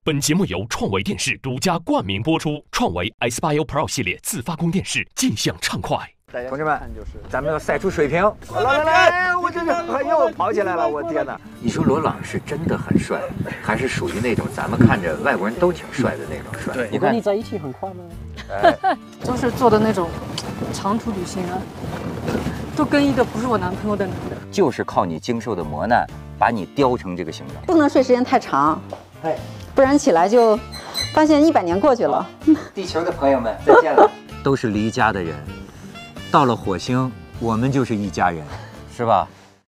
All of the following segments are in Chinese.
本节目由创维电视独家冠名播出，创维 S81 Pro 系列自发光电视，尽享畅快。 同志们，咱们要赛出水平！来，我这又跑起来了！我天哪！你说罗朗是真的很帅，还是属于那种咱们看着外国人都挺帅的那种帅？ 对， 你看你在一起很快吗？ 哎， 都是做的那种长途旅行啊，都跟一个不是我男朋友的男的， 就是靠你经受的磨难，把你雕成这个形状。 不能睡时间太长， 哎， 不然起来就发现100年过去了。 地球的朋友们，再见了。都是离家的人，到了火星，我们就是一家人，是吧？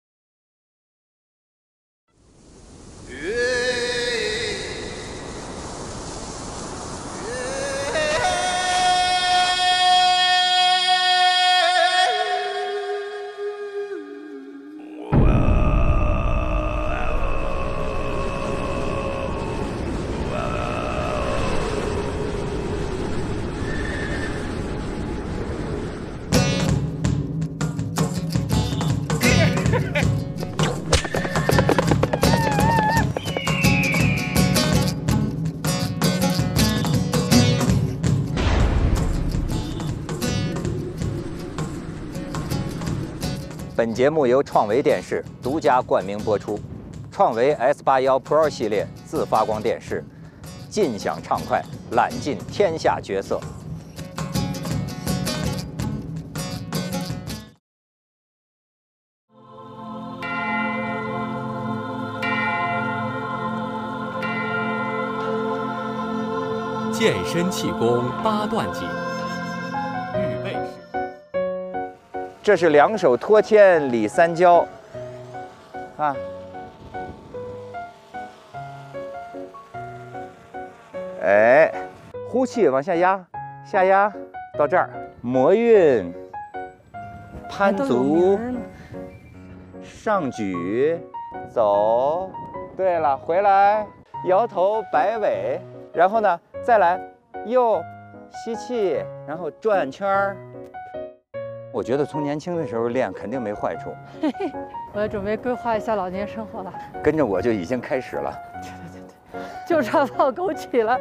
本节目由创维电视独家冠名播出，创维 S81 Pro 系列自发光电视，尽享畅快，揽尽天下角色。 健身气功8段锦，预备式。 这是两手托天理三焦，啊，哎，呼气往下压，下压到这儿，魔韵，攀足，上举，走，对了，回来，摇头摆尾，然后呢，再来，右，吸气，然后转圈儿。我觉得从年轻的时候练肯定没坏处。 我要准备规划一下老年生活了。 跟着我就已经开始了。 对，就差泡枸杞了。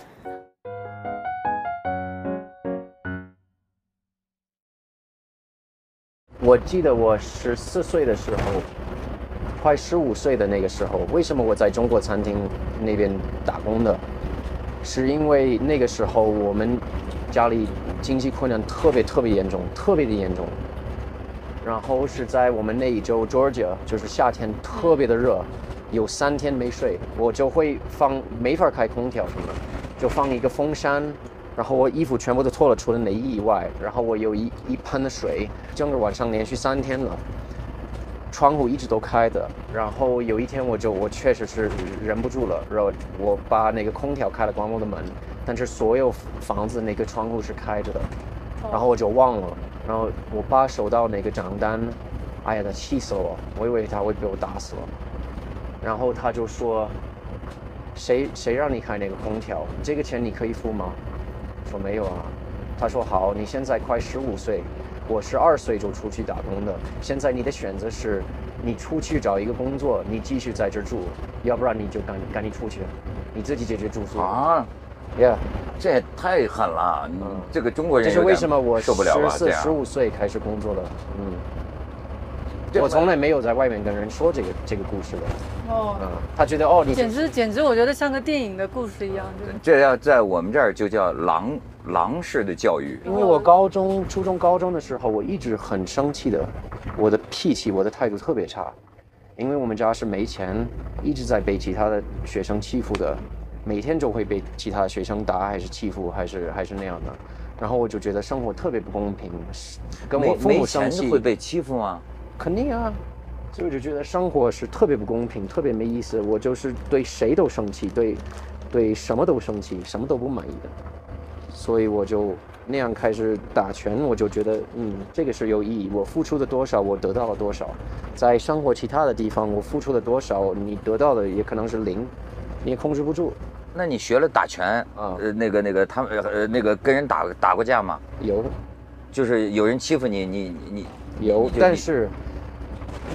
我记得我14岁的时候，快15岁的那个时候，为什么我在中国餐厅那边打工的？是因为那个时候我们家里经济困难特别严重，特别的严重。然后是在我们那一周 Georgia， 就是夏天特别的热，有3天没睡，我就会没法开空调什么的，就放一个风扇，然后我衣服全部都脱了，除了内衣以外，然后我有一盆的水，整个晚上连续3天了。窗户一直都开的，然后有一天我确实是忍不住了，然后我把那个空调开了关我的门，但是所有房子那个窗户是开着的，然后我就忘了，然后我爸收到那个账单，哎呀，他气死了我，我以为他会被我打死了，然后他就说，谁让你开那个空调？这个钱你可以付吗？说没有啊，他说好，你现在快15岁。我12岁就出去打工的，现在你的选择是，你出去找一个工作，你继续在这住，要不然你就赶紧出去，你自己解决住宿啊。 Yeah， 这也太狠了！这个中国人这是为什么我受不了吧 14、15岁开始工作的。我从来没有在外面跟人说这个故事的。他觉得你简直，我觉得像个电影的故事一样。 这要在我们这儿就叫狼式的教育。 因为我初中、高中的时候，我一直很生气的，我的脾气、我的态度特别差，因为我们家是没钱，一直在被其他的学生欺负的，每天就会被其他的学生打，还是欺负，还是那样的。然后我就觉得生活特别不公平，跟我父母生气。 会被欺负吗？ 肯定啊，所以我就觉得生活是特别不公平，特别没意思。我就是对谁都生气，对什么都生气，什么都不满意的。所以我就那样开始打拳，我就觉得这个是有意义。我付出的多少，我得到了多少。在生活其他的地方，我付出了多少，你得到的也可能是0，你也控制不住。 那你学了打拳啊？那个他们那个跟人打过架吗？ 有， 就是有人欺负你有，但是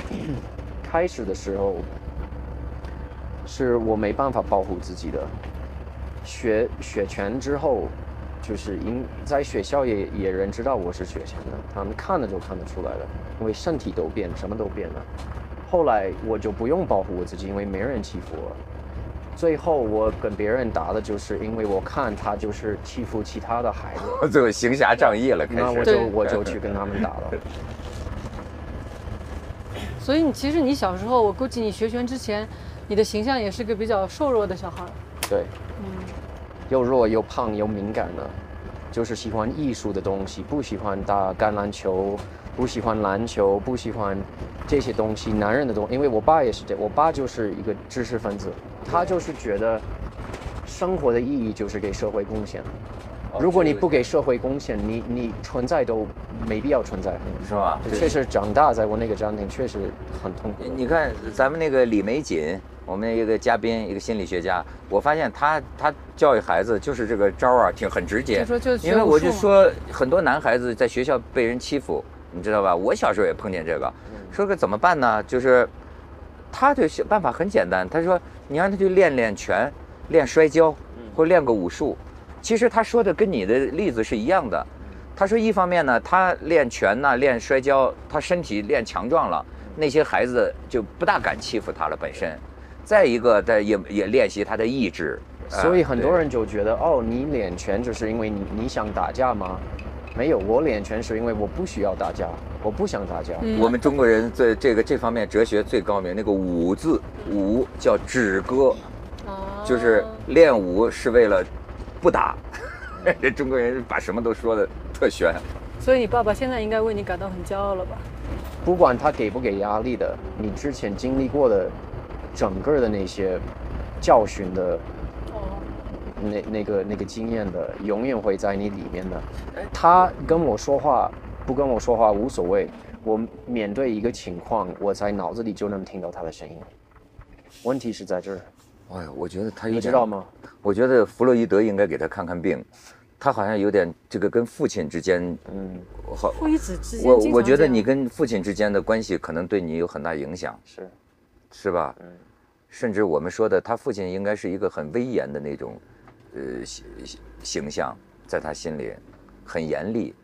开始的时候是我没办法保护自己的， 学拳之后，就是在学校也人知道我是学拳的，他们看了就看得出来了，因为身体都变，什么都变了。后来我就不用保护我自己，因为没人欺负我。最后我跟别人打的就是因为我看他就是欺负其他的孩子， 最后行侠仗义了，开始。 那我就去跟他们打了。 所以其实你小时候，我估计你学拳之前，你的形象也是个比较瘦弱的小孩。 对，又弱又胖又敏感的，就是喜欢艺术的东西，不喜欢打橄榄球，不喜欢篮球，不喜欢这些东西，男人的东西。因为我爸也是这样，我爸就是一个知识分子，他就是觉得生活的意义就是给社会贡献。如果你不给社会贡献，你存在都没必要存在， 是吧？ 确实长大在我那个家庭确实很痛苦。 你看咱们那个李玫瑾，我们一个嘉宾，一个心理学家，我发现他教育孩子就是这个招啊，很直接。因为我就说很多男孩子在学校被人欺负，你知道吧？我小时候也碰见这个，说个怎么办呢？就是他的办法很简单，他说你让他去练拳、练摔跤，或练个武术。其实他说的跟你的例子是一样的。他说一方面呢，他练拳呐、练摔跤，他身体练强壮了，那些孩子就不大敢欺负他了本身。再一个，他也练习他的意志。 所以很多人就觉得，哦，你练拳就是因为你想打架吗？没有，我练拳是因为我不需要打架，我不想打架。 我们中国人在这方面哲学最高明，那个武字，武叫止戈，就是练武是为了不打。这中国人把什么都说的特玄。 所以你爸爸现在应该为你感到很骄傲了吧？ 不管他给不给压力的，你之前经历过的整个的那些教训的，那个经验的，永远会在你里面的。他跟我说话不跟我说话无所谓，我面对一个情况，我在脑子里就能听到他的声音。问题是在这儿。 哎呀，我觉得他有点， 你知道吗？ 我觉得弗洛伊德应该给他看看病，他好像有点这个跟父亲之间，好， 父与子之间， 我觉得你跟父亲之间的关系可能对你有很大影响，是吧？甚至我们说的，他父亲应该是一个很威严的那种，形象，在他心里很严厉。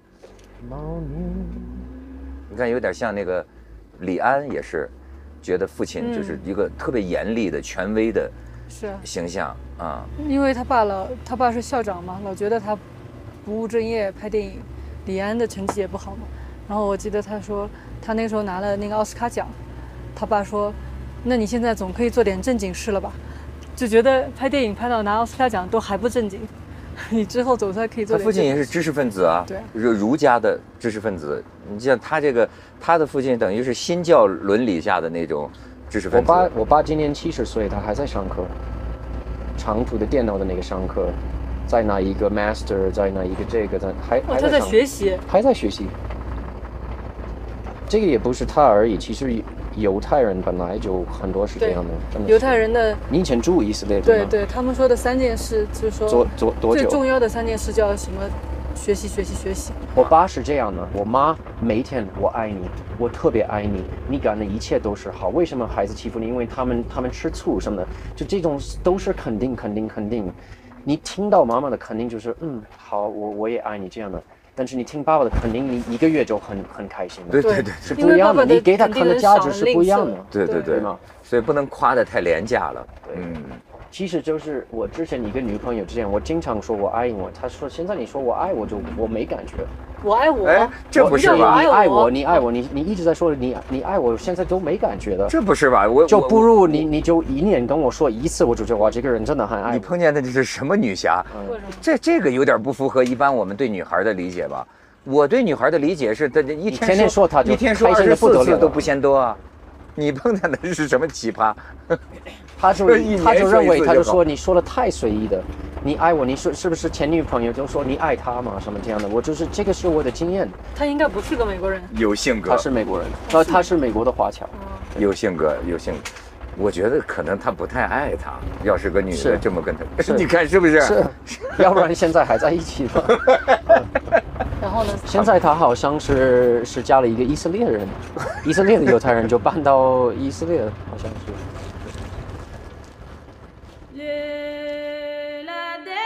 你看，有点像那个李安也是，觉得父亲就是一个特别严厉的、权威的。形象啊， 因为他爸是校长嘛，老觉得他不务正业拍电影，李安的成绩也不好嘛。然后我记得他说他那时候拿了那个奥斯卡奖，他爸说，那你现在总可以做点正经事了吧？就觉得拍电影拍到拿奥斯卡奖都还不正经，你之后总算可以做点正经事。 他父亲也是知识分子啊， 对， 儒家的知识分子。你像他他的父亲等于是新教伦理下的那种。 我爸今年70岁，他还在上课，长途的电脑的那个上课，在拿一个 master， 在拿一个这个， 他在学习， 还在学习。这个也不是他而已，其实犹太人本来就很多是这样的，真的。 犹太人的， 你以前住以色列对对，他们说的3件事，就是说多久？ 最重要的3件事叫什么？学习。 我爸是这样的，我妈每天我爱你，我特别爱你，你干的一切都是好。为什么孩子欺负你？因为他们吃醋什么的，就这种都是肯定。你听到妈妈的肯定就是好，我也爱你这样的。但是你听爸爸的肯定，你1个月就很开心了。 对， 是不一样的。你给他看的价值是不一样的。 对嘛，所以不能夸得太廉价了。 其实就是我之前一个女朋友这样，我经常说我爱我，她说现在你说我爱我我没感觉。 我爱我， 哎，这不是吧？ 你爱我，你一直在说你爱我，现在都没感觉的。 这不是吧？ 就不如你就1年跟我说1次，我就觉得哇，这个人真的很爱我。 你碰见的这是什么女侠？这个有点不符合一般我们对女孩的理解吧？我对女孩的理解是，一天说她就24次都不嫌多啊。你碰见的是什么奇葩？ 他就认为，他就说你说的太随意的，你爱我，你说是不是前女朋友就说你爱他嘛什么这样的？我就是这个是我的经验。 他应该不是个美国人， 有性格。 他是美国人，他是美国的华侨， 有性格。我觉得可能他不太爱他，要是个女的这么跟他，你看是不是？ 是，要不然现在还在一起呢。 然后呢？ 现在他好像是嫁了一个以色列人，以色列的犹太人就搬到以色列，好像是。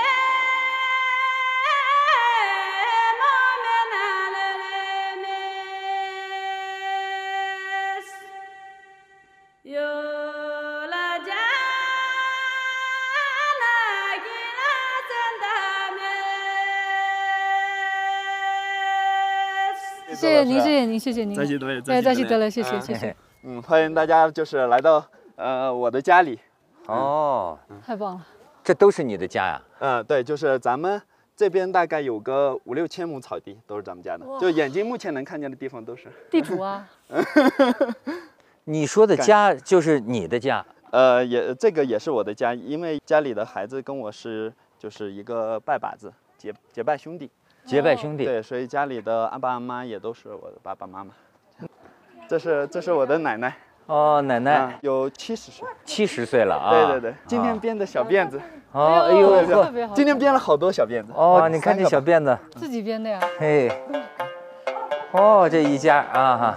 谢谢您，谢谢您，谢谢您。 再见对， 再见得了，谢谢谢谢。 欢迎大家就是来到我的家里。 哦， 太棒了。 这都是你的家呀？ 对，就是咱们这边大概有个5、6千亩草地，都是咱们家的，就眼睛目前能看见的地方都是。 地主啊。 你说的家就是你的家？ 这个也是我的家，因为家里的孩子跟我是就是一个拜把子，结拜兄弟。 结拜兄弟。 对，所以家里的阿爸阿妈也都是我的爸爸妈妈。这是我的奶奶。 哦，奶奶有70岁 ，70岁了啊！ 对对对，今天编的小辫子。 哦，哎呦， 特别好。 今天编了好多小辫子。 哦，你看这小辫子， 自己编的呀？ 嘿，哦，这一家啊哈。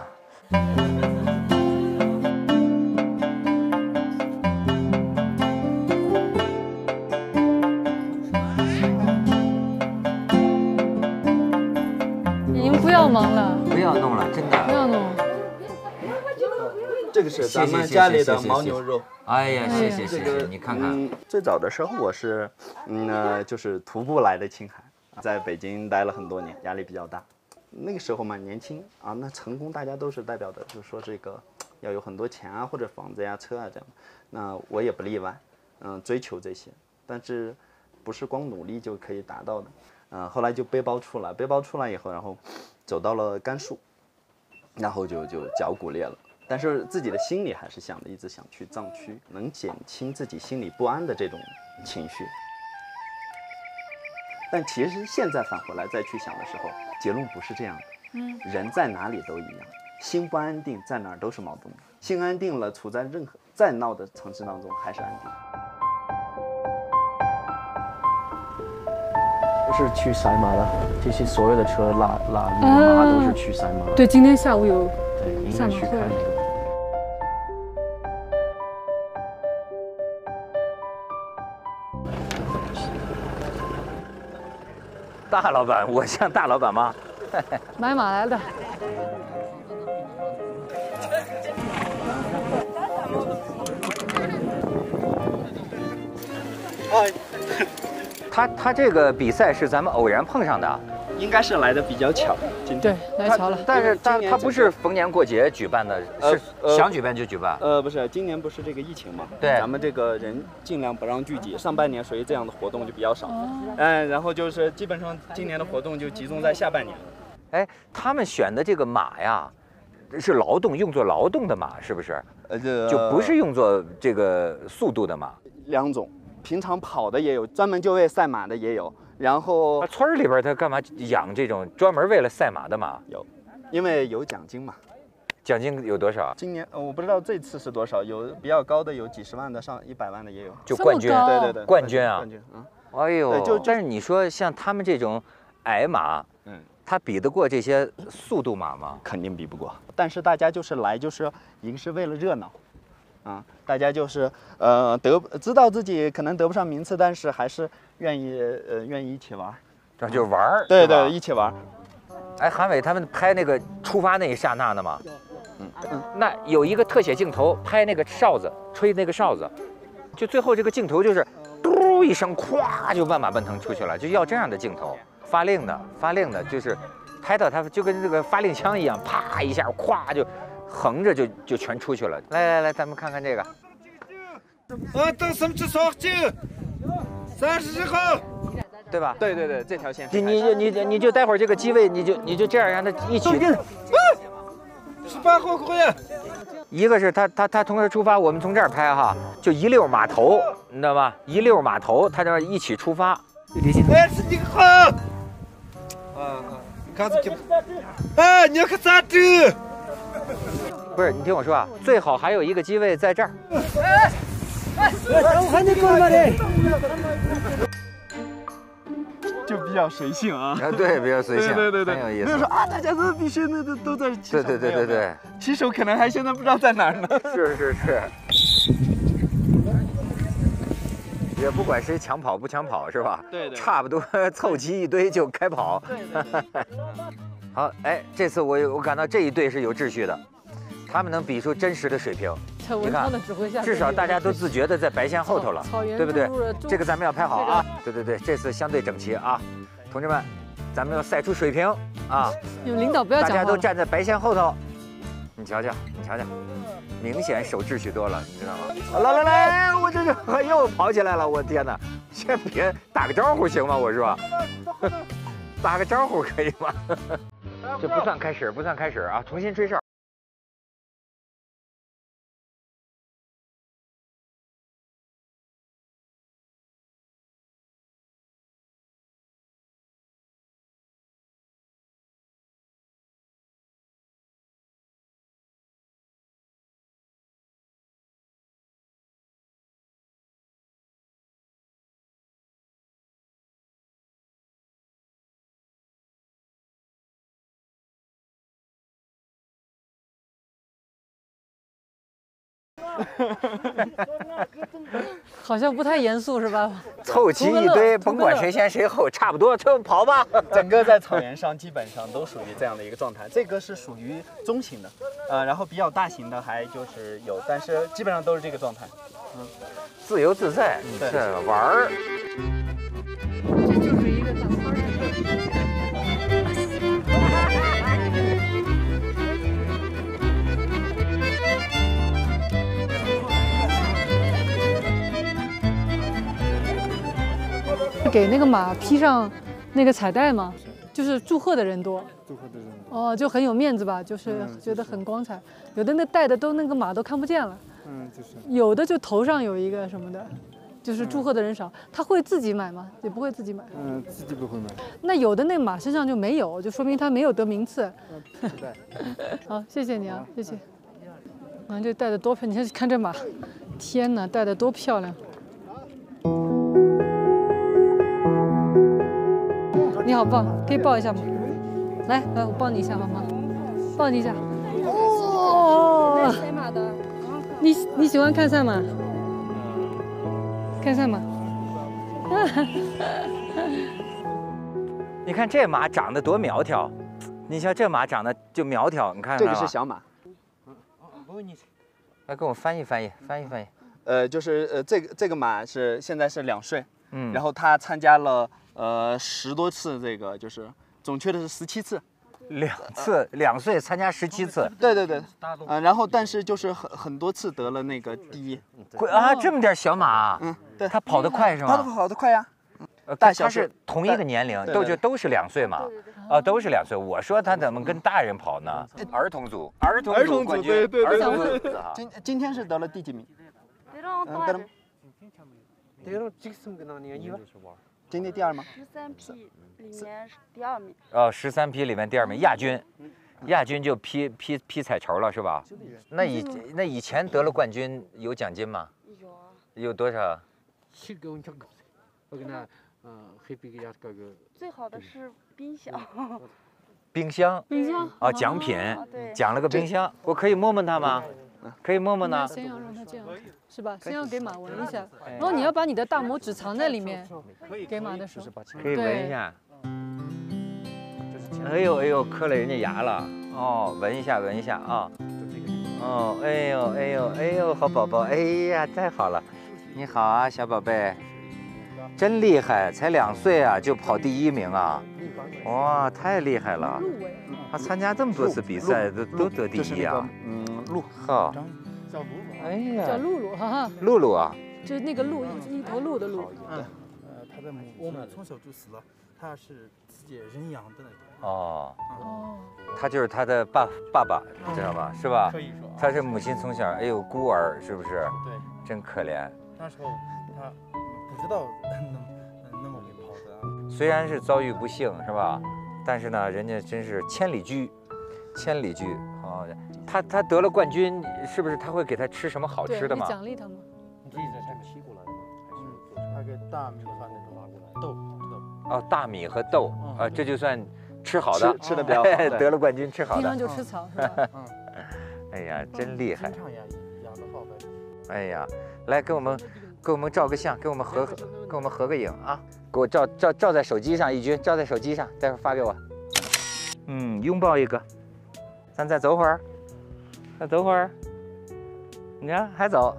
你们不要忙了， 不要弄了，真的。 不要弄。 这个是咱们家里的牦牛肉。 哎呀，谢谢谢谢，你看看。 最早的时候我是，就是徒步来的青海，在北京待了很多年，压力比较大。那个时候嘛，年轻啊，那成功大家都是代表的，就是说这个要有很多钱啊，或者房子呀、车啊这样。那我也不例外，追求这些，但是不是光努力就可以达到的。后来就背包出来，背包出来以后，然后走到了甘肃，然后就脚骨裂了。但是自己的心里还是想的，一直想去藏区，能减轻自己心里不安的这种情绪。但其实现在返回来再去想的时候，结论不是这样的。人在哪里都一样，心不安定，在哪儿都是矛盾的。心安定了，处在任何再闹的城市当中还是安定。 都是去赛马的，这些所有的车拉那个马都是去赛马。 对，今天下午有。 对，应该去看那个。 大老板，我像大老板吗？ 买马来的。 他这个比赛是咱们偶然碰上的， 应该是来的比较巧。 对，来巧了。 但是他不是逢年过节举办的，是想举办就举办。 不是，今年不是这个疫情嘛？ 对， 咱们这个人尽量不让聚集。上半年所以这样的活动就比较少。然后就是基本上今年的活动就集中在下半年。 哎，他们选的这个马呀，是劳动用作劳动的马，是不是？就不是用作这个速度的马。 2种，平常跑的也有，专门就为赛马的也有。然后村里边他干嘛养这种专门为了赛马的马？ 有，因为有奖金嘛。 奖金有多少？ 今年我不知道这次是多少，有比较高的，有几十万的，上100万的也有。 就冠军， 对对对， 冠军啊！ 冠军， 哎呦，但是你说像他们这种矮马，他比得过这些速度马吗？ 肯定比不过。但是大家就是来，就是一个是为了热闹。大家就是知道自己可能得不上名次，但是还是愿意一起玩， 这就玩儿， 对对，一起玩。 哎，韩伟他们拍那个出发那一刹那的嘛，那有一个特写镜头拍那个哨子，吹那个哨子，就最后这个镜头就是嘟一声，咵就万马奔腾出去了，就要这样的镜头，发令的，就是拍到他就跟这个发令枪一样，啪一下，咵就。横着就全出去了。来，咱们看看这个。对吧？ 对，这条线。 你就待会儿这个机位，你就这样让他一起。一个是他从这儿出发，我们从这儿拍哈，就一溜码头，你知道吗？一溜码头，他这一起出发。不是，你听我说啊，最好还有一个机位在这儿。 就比较随性啊。 对，比较随性， 对， 很有意思。 就是说大家都必须都在骑手。 对， 骑手可能还现在不知道在哪儿呢。 是。也不管谁抢跑不抢跑是吧？ 对， 差不多凑齐一堆就开跑。 对。 好，哎，这次我感到这一队是有秩序的，他们能比出真实的水平。 在文昌的指挥下， 至少大家都自觉的在白线后头了，对不对？这个咱们要拍好啊！对，这次相对整齐啊，同志们，咱们要赛出水平。 啊！ 有领导不要大讲话了。 家都站在白线后头，你瞧瞧，你瞧瞧，明显守秩序多了，你知道吗？来，我这又跑起来了，我天哪！先别打个招呼行吗？我说，打个招呼可以吗？这不算开始，不算开始啊！重新吹哨。 好像不太严肃是吧？ 凑齐一堆，甭管谁先谁后，差不多就跑吧。 整个在草原上基本上都属于这样的一个状态。这个是属于中型的，然后比较大型的还就是有，但是基本上都是这个状态。 自由自在， 对这玩儿。 这就是一个打花的。给那个马披上那个彩带吗？就是祝贺的人多。 祝贺的人。 哦，就很有面子吧，就是觉得很光彩。有的那戴的都那个马都看不见了。 就是。 有的就头上有一个什么的，就是祝贺的人少。他会自己买吗？也不会自己买。 自己不会买。 那有的那马身上就没有，就说明他没有得名次。 对。 好，谢谢你啊，谢谢。这戴的多漂亮！你看这马，天哪，戴的多漂亮！你好棒，可以抱一下吗？来，我抱你一下好吗？抱你一下。哦，赛马的。你喜欢看赛马？看赛马。 你看这马长得多苗条，你瞧这马长得就苗条，你看这个是小马。 来，给我翻译翻译。 就是这个马是现在是2岁，然后他参加了10多次，这个就是准确的是17次 ，2岁参加17次， 对，然后但是就是很多次得了那个第1。 啊，这么点小马， 对， 它跑得快是吗？ 它跑得快呀。 它是同一个年龄，都是2岁嘛？都是2岁。我说他怎么跟大人跑呢？儿童组冠军， 对。 儿童组今天是得了第几名？今天第2吗 ？13批里面第2名。 13批里面第2名，亚军就披彩绸了是吧？那以前得了冠军有奖金吗？ 有啊。 有多少？ 最好的是冰箱。 冰箱啊，奖品，奖了个冰箱，我可以摸摸它吗？可以摸摸呢。 先要让它这样，是吧？先要给马闻一下，然后你要把你的大拇指藏在里面，给马的时候可以闻一下。哎呦，磕了人家牙了。哦，闻一下啊。哦，哎呦，好宝宝，哎呀，太好了。你好啊，小宝贝。真厉害，才2岁啊就跑第1名啊！哇，太厉害了！他参加这么多次比赛，都得第1啊！ 鹿， 好， 叫鹿， 哎呀， 叫露露，哈哈， 露露啊， 就是那个鹿，一头鹿的鹿。 他的母从小就死了，他是自己认养的那种。 哦，他就是他的爸爸，知道吗？是吧？ 可以说， 他是母亲从小，哎呦，孤儿是不是？ 对， 真可怜。 那时候他不知道那么会跑的。 虽然是遭遇不幸，是吧？但是呢，人家真是千里驹啊！他得了冠军，是不是他会给他吃什么好吃的吗？ 奖励他吗？ 你自己在这骑过来的吗？还是他给大米和那个豆。 哦，大米和豆啊，这就算吃好的， 吃的比较好， 得了冠军吃好的。 平常就吃草是吧？ 哎呀，真厉害！ 经常养得好呗。 哎呀，来给我们照个相，给我们合个影啊！给我照在手机上，一军照在手机上，待会儿发给我。拥抱一个，咱再走会儿，你看还走。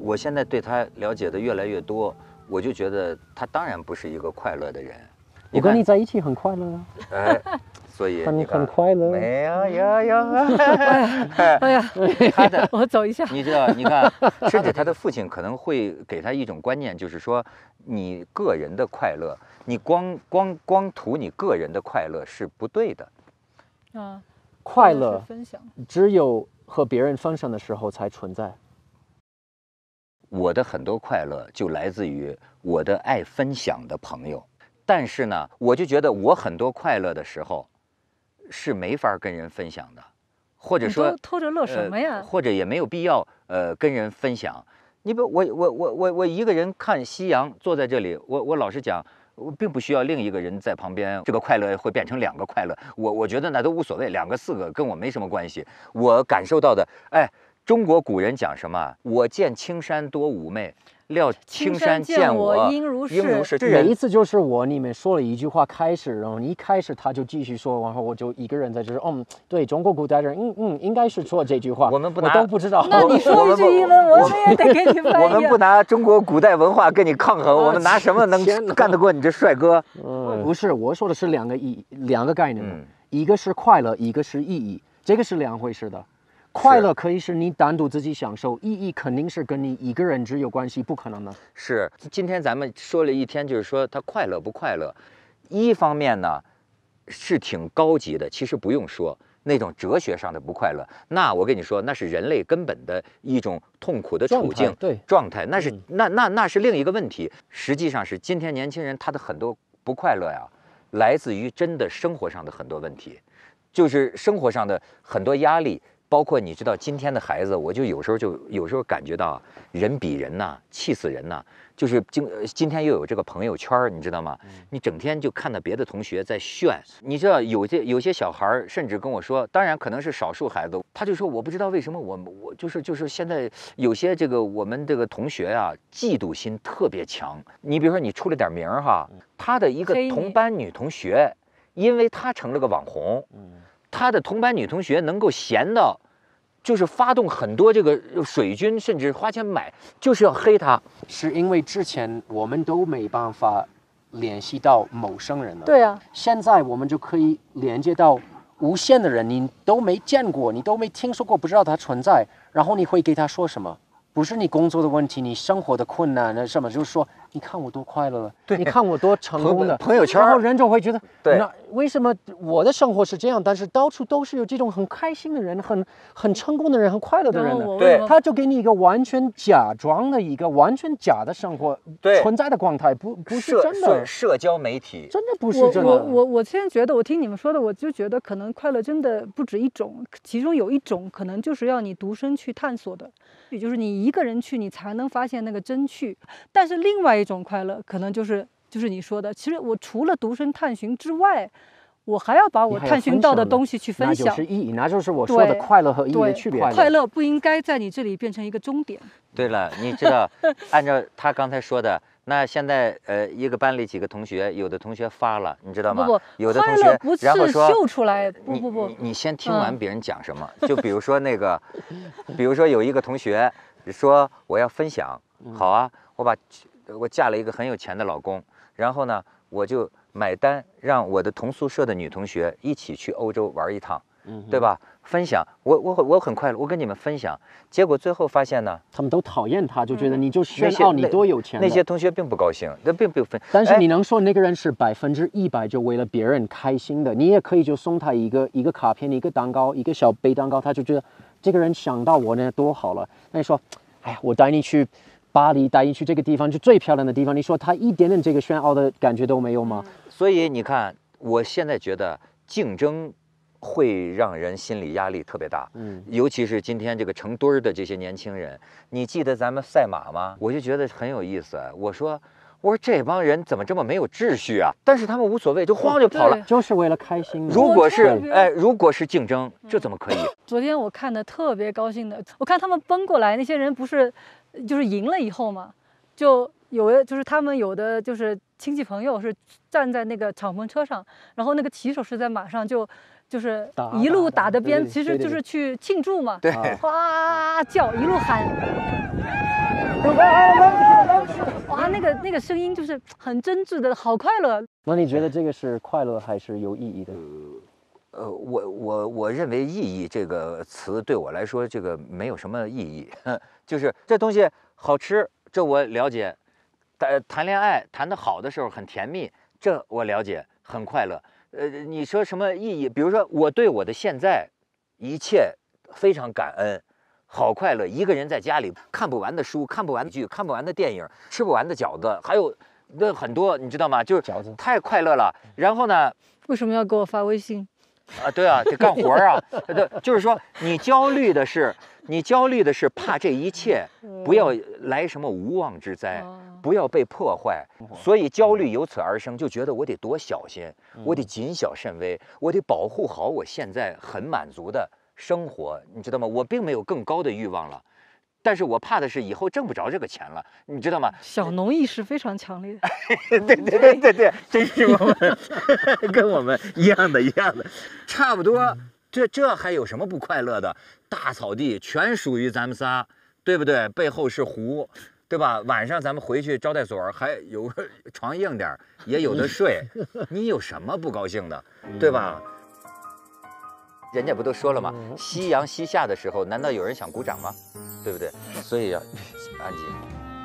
我现在对他了解的越来越多，我就觉得他当然不是一个快乐的人。 我跟你在一起很快乐啊。 哎，所以很快乐。 没有有。 哎呀， 他的我走一下。 你知道，你看，甚至他的父亲可能会给他一种观念，就是说，你个人的快乐，你光图你个人的快乐是不对的。 啊， 快乐分享只有和别人分享的时候才存在。 我的很多快乐就来自于我的爱分享的朋友，但是呢，我就觉得我很多快乐的时候是没法跟人分享的，或者说偷着乐什么呀？ 或者也没有必要跟人分享。你不，我一个人看夕阳，坐在这里，我老实讲，我并不需要另一个人在旁边，这个快乐会变成2个快乐，我觉得那都无所谓，2个4个跟我没什么关系。我感受到的，哎。中国古人讲什么？我见青山多妩媚，料青山见我应如是。 每一次就是我里面说了一句话开始，然后一开始他就继续说，然后我就一个人在这说，对，中国古代人，应该是说这句话。 我们不拿，我都不知道。 那你说一句英文，我们也得给你翻译。 我们不拿中国古代文化跟你抗衡，我们拿什么能干得过你这帅哥？ 不是，我说的是两个概念，一个是快乐，一个是意义，这个是2回事的。快乐可以是你单独自己享受，意义肯定是跟你一个人只有关系，不可能的。 是，今天咱们说了一天，就是说他快乐不快乐，一方面呢是挺高级的，其实不用说那种哲学上的不快乐，那我跟你说，那是人类根本的一种痛苦的处境状态，那是那是另一个问题。实际上是今天年轻人他的很多不快乐呀，来自于真的生活上的很多问题，就是生活上的很多压力。包括你知道今天的孩子，我就有时候感觉到人比人呐，气死人呐！就是今天又有这个朋友圈，你知道吗？你整天就看到别的同学在炫，你知道有些小孩甚至跟我说，当然可能是少数孩子，他就说我不知道为什么我就是现在有些这个我们这个同学啊，嫉妒心特别强。你比如说你出了点名哈，他的一个同班女同学，因为他成了个网红。他的同班女同学能够闲到，就是发动很多这个水军，甚至花钱买，就是要黑他。 是因为之前我们都没办法联系到陌生人了。 对啊。 现在我们就可以连接到无限的人，你都没见过，你都没听说过，不知道他存在，然后你会给他说什么？不是你工作的问题，你生活的困难那什么，就是说，你看我多快乐了，你看我多成功的朋友圈， 然后人就会觉得， 对， 那为什么我的生活是这样，但是到处都是有这种很开心的人，很成功的人，很快乐的人呢？ 对， 他就给你一个完全假装的一个完全假的生活存在的状态，不是真的。 社交媒体真的不是真的。 我现在觉得，我听你们说的，我就觉得可能快乐真的不止一种，其中有一种可能就是要你独身去探索的。也就是你一个人去，你才能发现那个真趣。但是另外一种快乐，可能就是你说的，其实我除了独身探寻之外，我还要把我探寻到的东西去分享。 那就是意义，那就是我说的快乐和意义的区别。 快乐不应该在你这里变成一个终点。 对了，你知道，按照他刚才说的，那现在一个班里几个同学，有的同学发了，你知道吗？ 不， 有的同学然后说秀出来，不， 你先听完别人讲什么。就比如说那个，比如说有一个同学说我要分享，好啊，我嫁了一个很有钱的老公，然后呢，我就买单让我的同宿舍的女同学一起去欧洲玩一趟，对吧？分享，我很快乐，我跟你们分享。结果最后发现呢， 他们都讨厌他，就觉得你就炫耀你多有钱。 那些同学并不高兴，那并不分。 但是你能说那个人是100%就为了别人开心的？你也可以就送他一个卡片，一个蛋糕，一个小杯蛋糕，他就觉得这个人想到我呢多好了。那你说，哎呀，我带你去巴黎，带你去这个地方，就最漂亮的地方，你说他一点点这个炫耀的感觉都没有吗？ 所以你看，我现在觉得竞争会让人心理压力特别大，尤其是今天这个成堆儿的这些年轻人，你记得咱们赛马吗？我就觉得很有意思。我说这帮人怎么这么没有秩序啊？但是他们无所谓，就慌就跑了， 就是为了开心。 如果是竞争，这怎么可以？ 昨天我看的特别高兴的，我看他们奔过来，那些人不是就是赢了以后嘛，就有的就是他们有的就是亲戚朋友是站在那个敞篷车上，然后那个骑手是在马上就是一路打的鞭，其实就是去庆祝嘛， 对， 哗叫，一路喊。 哇，那个声音就是很真挚的，好快乐。 那你觉得这个是快乐还是有意义的？ 我认为意义这个词对我来说，这个没有什么意义，就是这东西好吃，这我了解。谈恋爱谈得好的时候很甜蜜，这我了解，很快乐。你说什么意义？比如说我对我的现在一切非常感恩，好快乐。一个人在家里看不完的书，看不完的剧，看不完的电影，吃不完的饺子，还有那很多，你知道吗？就是饺子太快乐了。然后呢？ 为什么要给我发微信？ 啊，对啊，得干活啊。就是说，你焦虑的是怕这一切不要来什么无妄之灾，不要被破坏，所以焦虑由此而生，就觉得我得多小心，我得谨小慎微，我得保护好我现在很满足的生活，你知道吗？我并没有更高的欲望了。但是我怕的是以后挣不着这个钱了，你知道吗？ 小农意识非常强烈。 对，真是我们跟我们一样的，差不多。这还有什么不快乐的？大草地全属于咱们仨，对不对？背后是湖，对吧？晚上咱们回去招待所还有床硬点，也有的睡，你有什么不高兴的，对吧？人家不都说了吗？夕阳西下的时候，难道有人想鼓掌吗？对不对？所以要安静。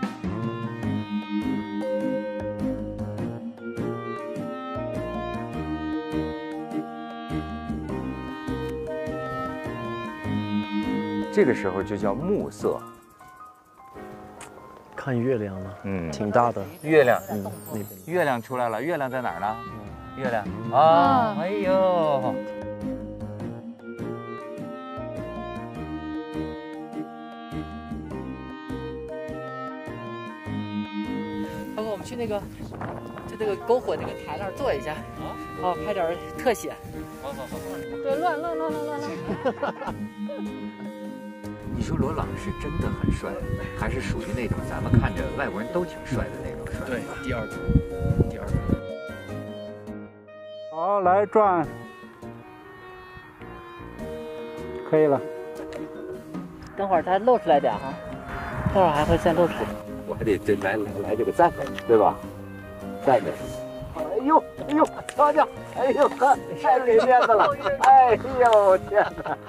这个时候就叫暮色。 看月亮了，挺大的月亮， 那边月亮出来了，月亮在哪儿呢？月亮啊，哎呦。 包括我们去那个，就那个篝火那个台那儿坐一下，好拍点特写。好。 对，乱。 你说罗朗是真的很帅，还是属于那种咱们看着外国人都挺帅的那种帅？ 对，第二个。 好，来转，可以了。 等会儿它露出来点哈，待会儿还会再露出来。 我还得来这个赞美，对吧？赞美。哎呦，瞧瞧，哎呦呵，太给面子了！哎呦天哪！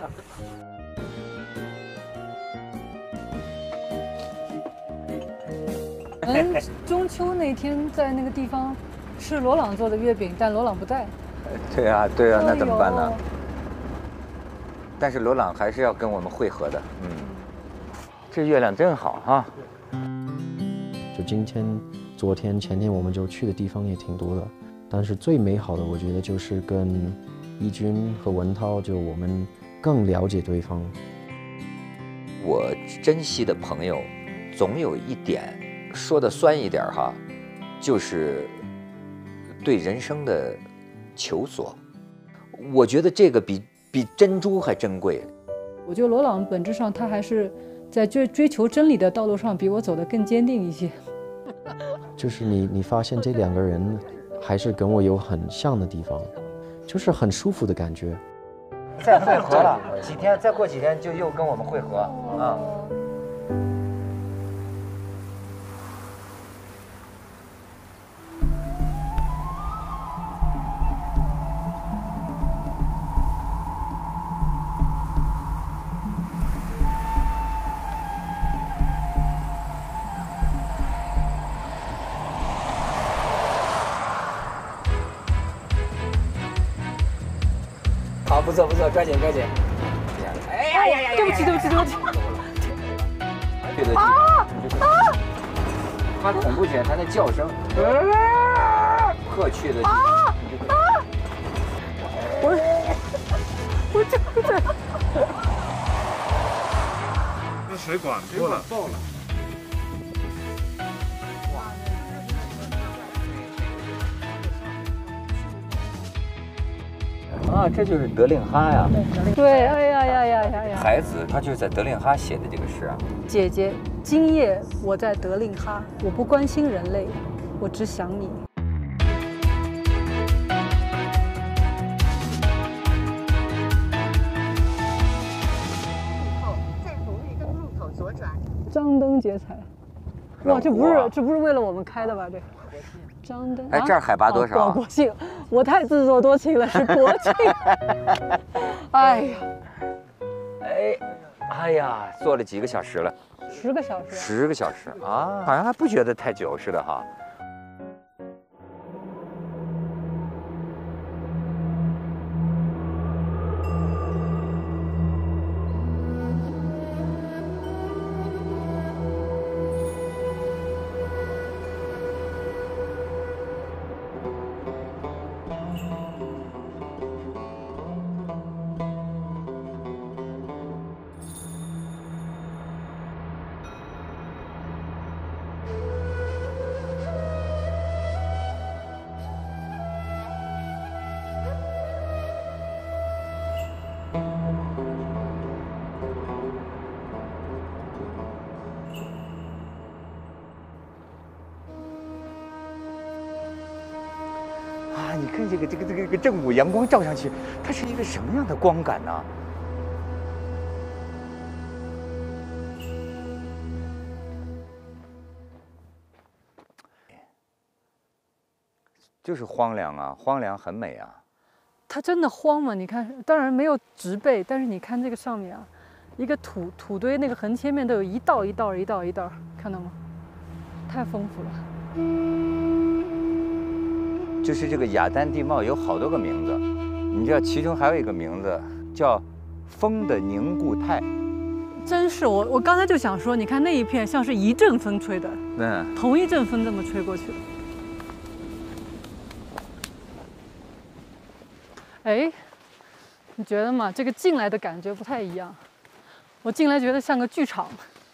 中秋那天在那个地方吃罗朗做的月饼，但罗朗不在。 对啊，那怎么办呢？但是罗朗还是要跟我们会合的。这月亮真好哈。 就今天、昨天、前天我们就去的地方也挺多的，但是最美好的我觉得就是跟一军和文涛，就我们更了解对方。 我珍惜的朋友，总有一点说的酸一点哈，就是对人生的求索。我觉得这个比珍珠还珍贵。 我觉得罗朗本质上他还是在追求真理的道路上比我走得更坚定一些。 就是你发现这两个人还是跟我有很像的地方，就是很舒服的感觉。 再会合了几天，再过几天就又跟我们会合啊。 好，不错，抓紧。哎呀！ 对不起。 他恐怖犬，他那叫声，破去的。 我这不对。 那水管破了，爆了。 啊，这就是德令哈呀！ 对，哎呀！ 孩子他就是在德令哈写的这个诗啊。 姐姐，今夜我在德令哈，我不关心人类，我只想你。 在红绿灯路口左转。 张灯结彩， 哇，这不是为了我们开的吧？这张灯。 哎，这儿海拔多少？ 国庆，我太自作多情了，是国庆。哎呀， 哎呀，坐了几个小时了 ？10个小时。 10个小时啊，好像还不觉得太久似的哈。你看这个正午阳光照上去，它是一个什么样的光感呢？就是荒凉啊，荒凉很美啊。 它真的荒吗？你看，当然没有植被，但是你看这个上面啊，一个土堆那个横切面都有一道，看到吗？太丰富了。 就是这个雅丹地貌有好多个名字，你知道其中还有一个名字叫风的凝固态。 真是我刚才就想说，你看那一片像是一阵风吹的，同一阵风这么吹过去的。哎，你觉得吗？这个进来的感觉不太一样。我进来觉得像个剧场，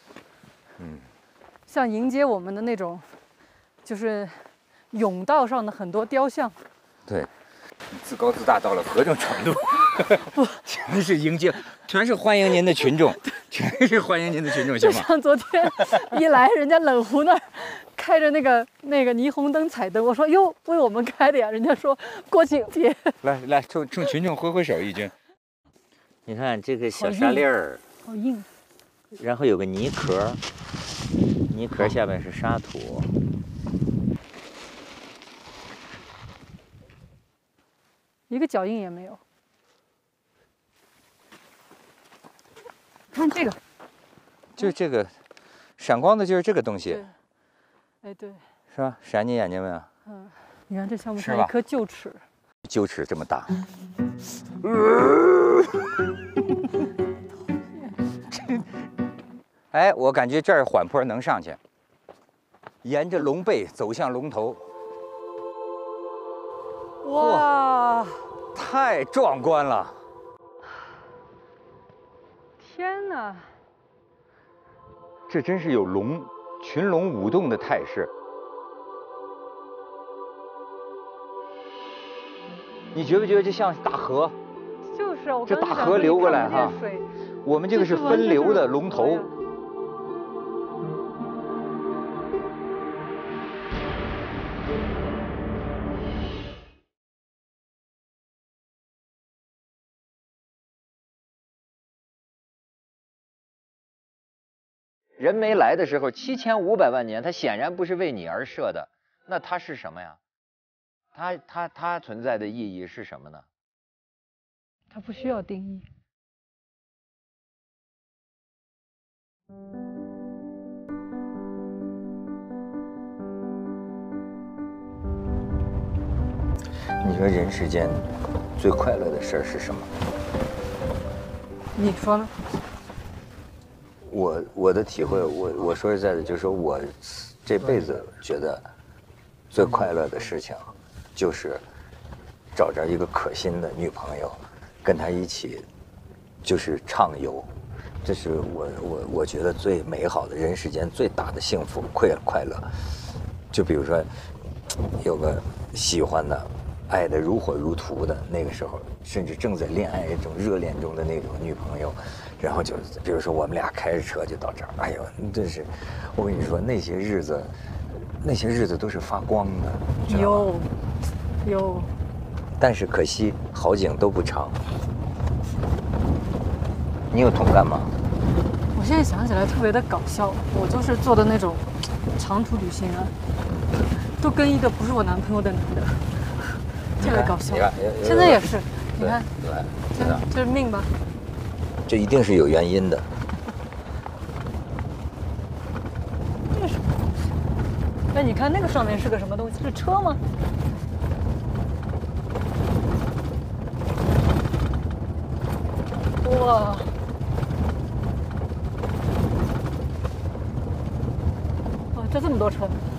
像迎接我们的那种，就是甬道上的很多雕像。 对，自高自大到了何种程度？全是迎接，全是欢迎您的群众，全是欢迎您的群众，行吗？ 就像昨天一来，人家冷湖那儿开着那个霓虹灯、彩灯，我说哟，为我们开的呀，人家说国庆节。 来，冲群众挥挥手，义军。你看这个小沙粒儿， 好硬， 然后有个泥壳，泥壳下面是沙土。 一个脚印也没有。看这个， 就这个闪光的，就是这个东西。 哎，对， 是吧？闪你眼睛没有？ 你看这像不像一颗臼齿？ 臼齿这么大。哎，我感觉这儿缓坡能上去，沿着龙背走向龙头。 哇， 太壮观了！ 天哪， 这真是有群龙舞动的态势。你觉不觉得这像大河？ 就是我这大河流过来哈，我们这个是分流的龙头。人没来的时候，7500万年，它显然不是为你而设的，那它是什么呀？它存在的意义是什么呢？ 它不需要定义。 你说人世间最快乐的事儿是什么？ 你说呢？ 我的体会，我说实在的，就是说我这辈子觉得最快乐的事情，就是找着一个可心的女朋友，跟她一起就是畅游，这是我觉得最美好的，人世间最大的幸福快乐。就比如说有个喜欢的、爱得如火如荼的那个时候，甚至正在恋爱中、热恋中的那种女朋友。然后就比如说我们俩开着车就到这儿，哎呦，真是，我跟你说那些日子都是发光的。 有。 但是可惜好景都不长。你有同感吗？ 我现在想起来特别的搞笑，我就是坐的那种长途旅行啊，都跟一个不是我男朋友的男的，特别搞笑。现在也是，你看，这是命吧？ 这一定是有原因的。 这是什么东西？哎，你看那个上面是个什么东西？是车吗？哇！这这么多车，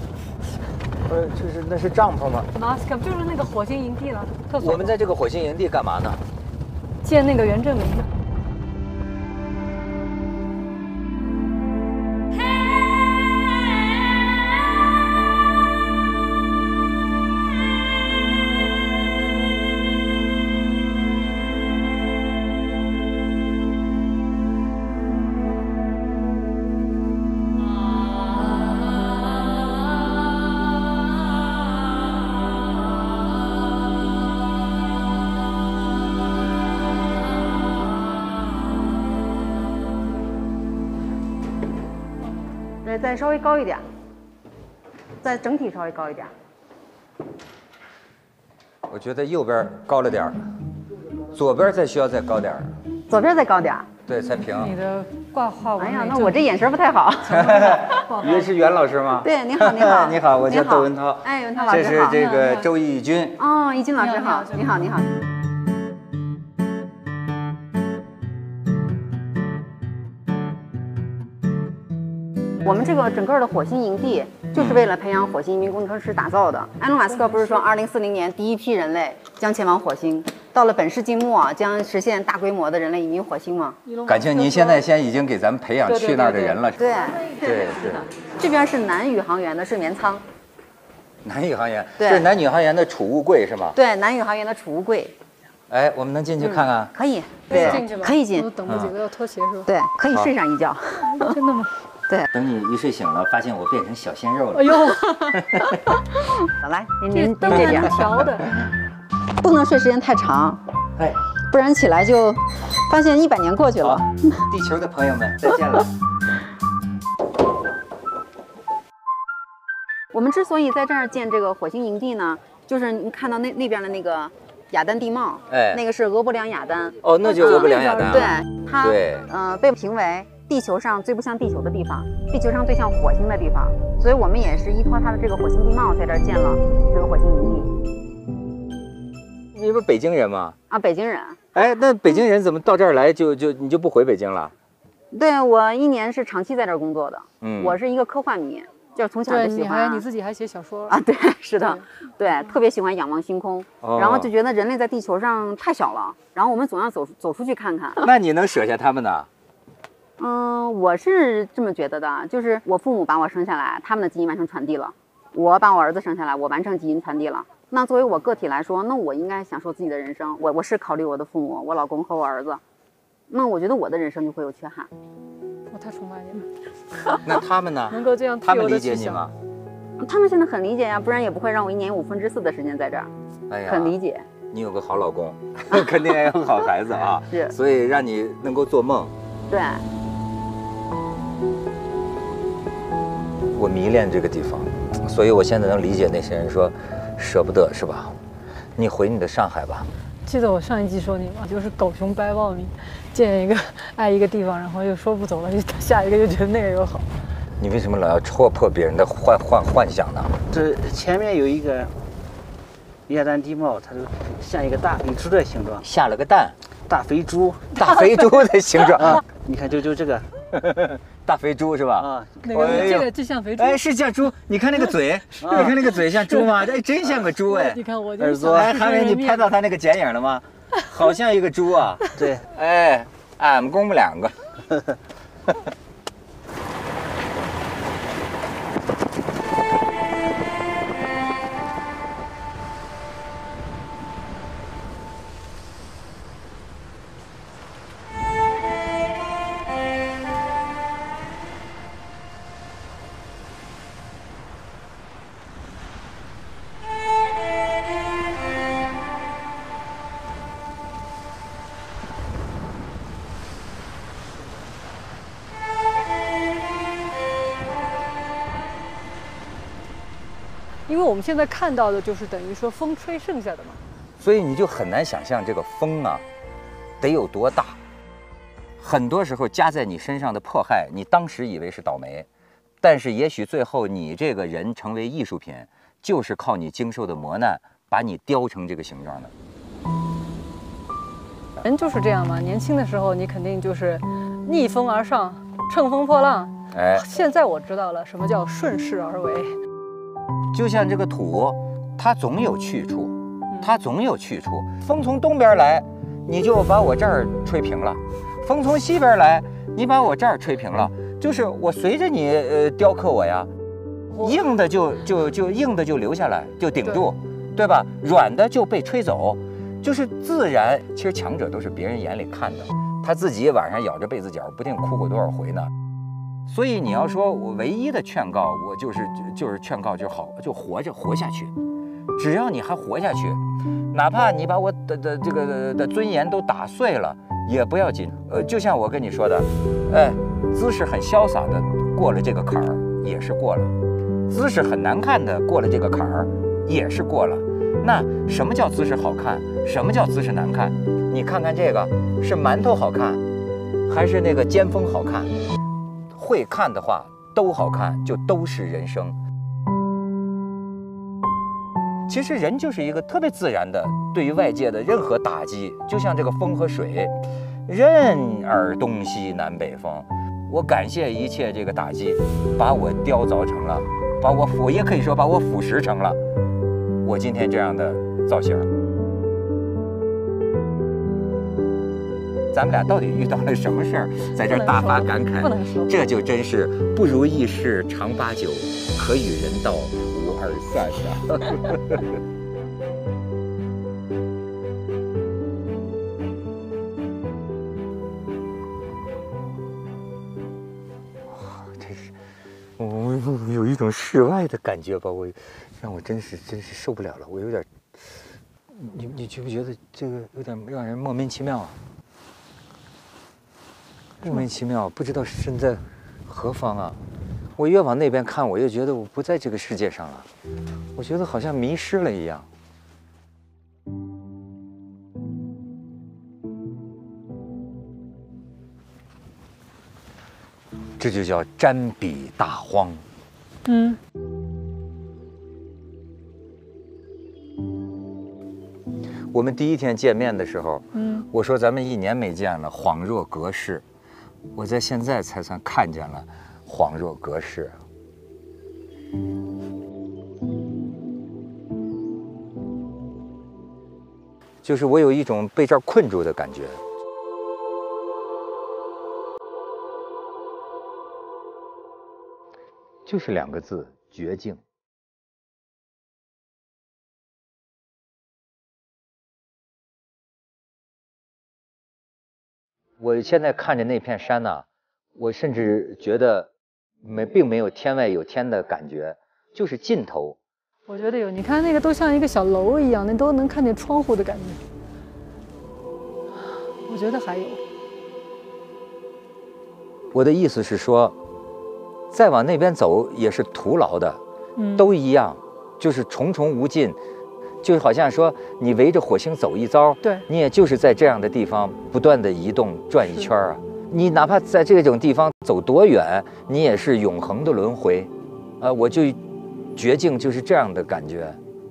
那是帐篷吗？ 马斯卡就是那个火星营地了。 我们在这个火星营地干嘛呢？ 建那个原证明。 再稍微高一点，再整体稍微高一点。 我觉得右边高了点儿，左边再需要再高点儿。 左边再高点儿， 对，才平。 你的挂画纹。 哎呀，那我这眼神不太好。 你这是袁老师吗？ 对，你好，你好， 你好，我叫窦文涛。 哎，文涛老师好。 这是这个周轶君。 哦，轶君老师好，你好，你好。我们这个整个的火星营地就是为了培养火星移民工程师打造的。埃隆·马斯克不是说2040年第一批人类将前往火星，到了本世纪末将实现大规模的人类移民火星吗？ 感情您现在已经给咱们培养去那儿的人了。 对， 对。 这边是男宇航员的睡眠舱。 男宇航员， 对， 这是男宇航员的储物柜是吗？ 对，男宇航员的储物柜。 哎，我们能进去看看？ 可以，对， 进去吧。 可以进。 我等不及了，要脱鞋是吧？ 对，可以睡上一觉。 真的吗？ 对， 等你一睡醒了，发现我变成小鲜肉了。 哎呦！ 好来，您这边调的， 不能睡时间太长， 哎， 不然起来就发现100年过去了。 地球的朋友们，再见了。 我们之所以在这儿建这个火星营地呢，就是您看到那边的那个雅丹地貌， 哎， 那个是俄伯良雅丹。 哦，那就是俄伯良雅丹。 对，它对， 被评为地球上最不像地球的地方，地球上最像火星的地方，所以我们也是依托它的这个火星地貌，在这儿建了这个火星营地。 你不是北京人吗？ 啊，北京人。 哎，那北京人怎么到这儿来你就不回北京了？ 对，我1年是长期在这儿工作的。 嗯， 我是一个科幻迷，就是从小就喜欢。 你自己还写小说啊？对，是的，对，特别喜欢仰望星空，然后就觉得人类在地球上太小了，然后我们总要走出去看看。 那你能舍下他们呢？ 我是这么觉得的，就是我父母把我生下来，他们的基因完成传递了；我把我儿子生下来，我完成基因传递了。那作为我个体来说，那我应该享受自己的人生。我是考虑我的父母、我老公和我儿子，那我觉得我的人生就会有缺憾。 我太崇拜你了。 那他们呢？ 能够这样， 他们理解你吗？ 他们现在很理解呀，不然也不会让我1年4/5的时间在这儿。 哎呀， 很理解。 你有个好老公，肯定也有好孩子啊。 是， 所以让你能够做梦。 对。 我迷恋这个地方，所以我现在能理解那些人说舍不得，是吧？你回你的上海吧。 记得我上一季说你吗？就是狗熊掰苞米，爱一个地方，然后又说不走了，下一个又觉得那个又好。 你为什么老要戳破别人的幻想呢？ 这前面有一个雅丹地貌，它就像一个大肥猪的形状。 下了个蛋。 大肥猪。 大肥猪的形状啊！你看，就这个。 大肥猪是吧？ 啊，这个就像肥猪。 哎，是像猪。你看那个嘴，你看那个嘴像猪吗？哎，真像个猪哎。 你看我耳朵。哎，韩伟，你拍到他那个剪影了吗？好像一个猪啊。 对。 哎，俺们公母2个。 们现在看到的就是等于说风吹剩下的嘛。 所以你就很难想象这个风啊，得有多大。很多时候加在你身上的迫害，你当时以为是倒霉，但是也许最后你这个人成为艺术品，就是靠你经受的磨难，把你雕成这个形状的。 人就是这样嘛，年轻的时候你肯定就是逆风而上，乘风破浪。 哎， 现在我知道了什么叫顺势而为。 就像这个土，它总有去处，它总有去处。风从东边来，你就把我这儿吹平了；风从西边来，你把我这儿吹平了。就是我随着你雕刻我呀，硬的就硬的就留下来，就顶住，对吧？软的就被吹走，就是自然。其实强者都是别人眼里看的，他自己晚上咬着被子角，不定哭过多少回呢。所以你要说我唯一的劝告，我就是劝告就好，就活着活下去。只要你还活下去，哪怕你把我的这个的尊严都打碎了，也不要紧。就像我跟你说的，哎，姿势很潇洒的过了这个坎儿，也是过了；姿势很难看的过了这个坎儿，也是过了。那什么叫姿势好看？什么叫姿势难看？你看看这个，是馒头好看，还是那个尖峰好看？会看的话都好看，就都是人生。其实人就是一个特别自然的，对于外界的任何打击，就像这个风和水，任尔东西南北风。我感谢一切这个打击，把我雕凿成了，我也可以说把我腐蚀成了我今天这样的造型。咱们俩到底遇到了什么事儿，在这儿大发感慨？ 不能说， 这就真是不如意事常八九，可与人道无二散啊！真是，我有一种世外的感觉吧，让我真是受不了了，我有点，你觉不觉得这个有点让人莫名其妙啊？莫名其妙，不知道身在何方啊！我越往那边看，我越觉得我不在这个世界上了，我觉得好像迷失了一样。这就叫瞻彼大荒。 嗯。 我们第一天见面的时候，我说咱们1年没见了，恍若隔世。我在现在才算看见了，恍若隔世。就是我有一种被这儿困住的感觉。就是2个字：绝境。我现在看着那片山呐，我甚至觉得并没有天外有天的感觉，就是尽头。 我觉得有，你看那个都像一个小楼一样，那都能看见窗户的感觉。我觉得还有。 我的意思是说，再往那边走也是徒劳的，都一样，就是重重无尽。就好像说你围着火星走一遭， 对， 你也就是在这样的地方不断的移动转一圈啊。你哪怕在这种地方走多远，你也是永恒的轮回。我就绝境就是这样的感觉。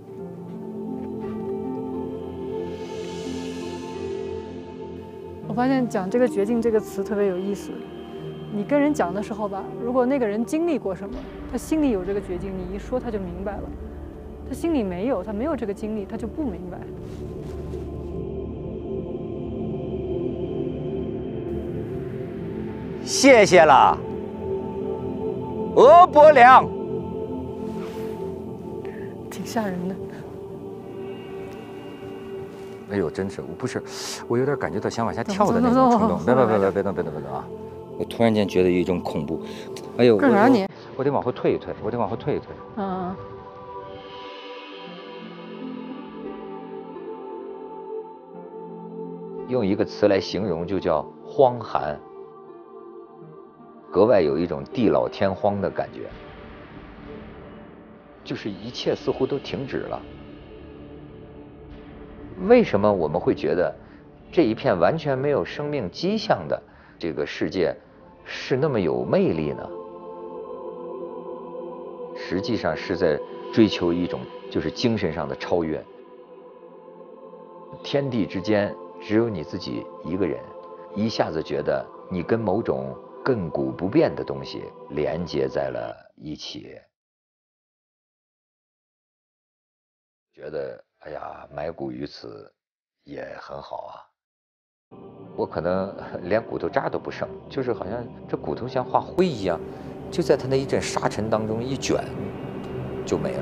我发现讲这个绝境这个词特别有意思。你跟人讲的时候吧，如果那个人经历过什么，他心里有这个绝境，你一说他就明白了。他心里没有，他没有这个经历，他就不明白。 谢谢了，俄伯良。 挺吓人的。 哎呦，真是，我有点感觉到想往下跳的那种冲动。别动啊！我突然间觉得有一种恐怖。哎呦， 干啥你？ 我得往后退一退， 嗯。 用一个词来形容，就叫荒寒，格外有一种地老天荒的感觉。 就是一切似乎都停止了。为什么我们会觉得这一片完全没有生命迹象的这个世界是那么有魅力呢？实际上是在追求一种就是精神上的超越。天地之间只有你自己一个人，一下子觉得你跟某种亘古不变的东西连接在了一起，觉得哎呀，埋骨于此也很好啊。我可能连骨头渣都不剩，就是好像这骨头像化灰一样，就在它那一阵沙尘当中一卷，就没了。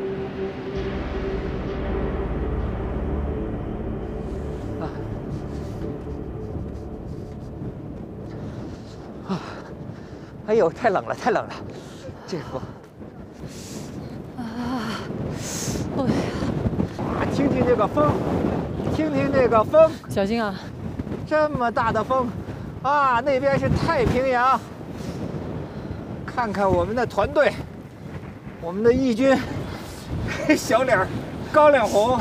哎呦，太冷了，太冷了，这风。听听这个风，听听这个风， 小心啊！ 这么大的风，啊，那边是太平洋。看看我们的团队，我们的义军，小脸高粱红，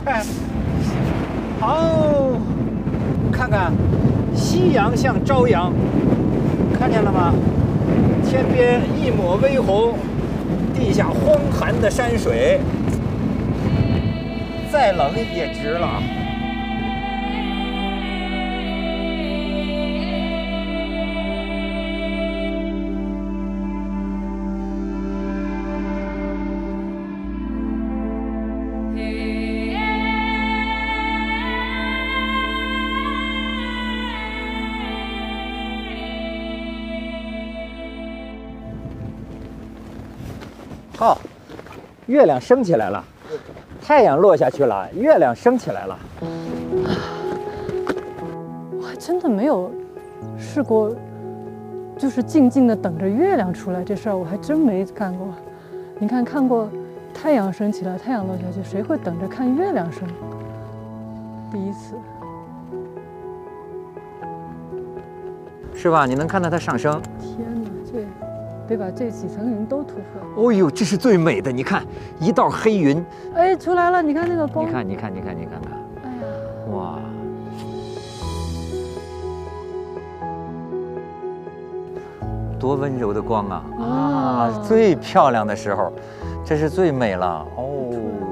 好，看看夕阳像朝阳，看见了吗？天边一抹微红，地下荒寒的山水，再冷也值了。好，月亮升起来了，太阳落下去了，月亮升起来了。 我还真的没有试过，就是静静的等着月亮出来这事儿，我还真没干过。你看，看过太阳升起来，太阳落下去，谁会等着看月亮升？第一次。 是吧？你能看到它上升。 天哪，这得把这几层云都突出来。 哦呦，这是最美的！你看，一道黑云。 哎，出来了！你看那个光。 你看，你看，你看，你看看。 哎呀， 哇！多温柔的光啊！啊，最漂亮的时候，这是最美了哦。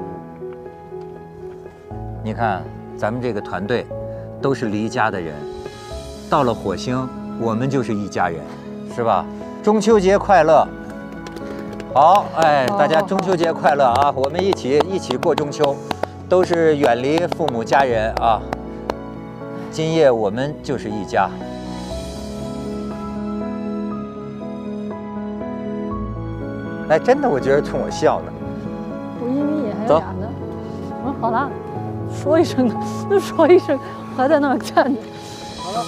你看，咱们这个团队都是离家的人，到了火星，我们就是一家人，是吧？中秋节快乐！好，哎，大家中秋节快乐啊！我们一起过中秋，都是远离父母家人啊。今夜我们就是一家。哎，真的，我觉得冲我笑呢。 我一眯眼还有俩呢。我说好了，说一声，就说一声，还在那儿站着。 好了。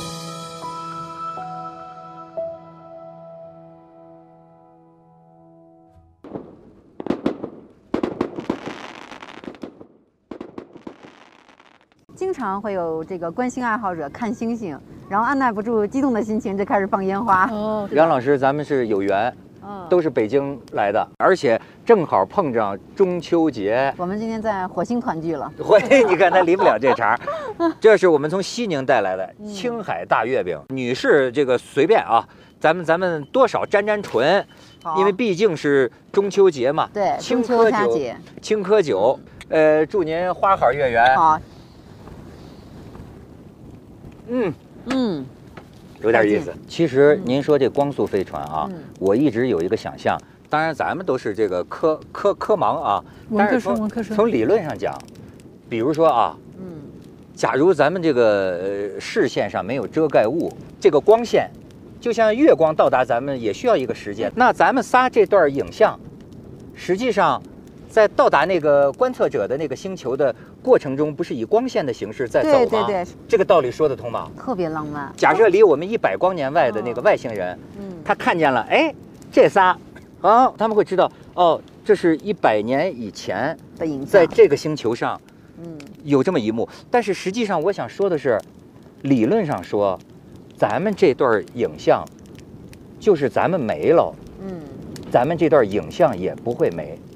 经常会有这个观星爱好者看星星，然后按耐不住激动的心情，就开始放烟花。 哦， 杨老师，咱们是有缘，都是北京来的，而且正好碰上中秋节。 我们今天在火星团聚了。 你看他离不了这茬。这是我们从西宁带来的青海大月饼，女士这个随便啊，咱们多少沾沾唇，因为毕竟是中秋节嘛。 对， 青稞酒，青稞酒。祝您花好月圆。 好。 有点意思。其实您说这光速飞船啊，我一直有一个想象，当然咱们都是这个科盲啊，但是从理论上讲，比如说啊，假如咱们这个视线上没有遮盖物，这个光线就像月光到达咱们也需要一个时间，那咱们仨这段影像，实际上在到达那个观测者的那个星球的过程中，不是以光线的形式在走吗？ 对对对， 这个道理说得通吗？ 特别浪漫。 假设离我们100光年外的那个外星人，他看见了，哎，这仨，啊，他们会知道，哦，这是100年以前的影像， 在这个星球上，有这么一幕。但是实际上，我想说的是，理论上说，咱们这段影像，就是咱们没了，咱们这段影像也不会没。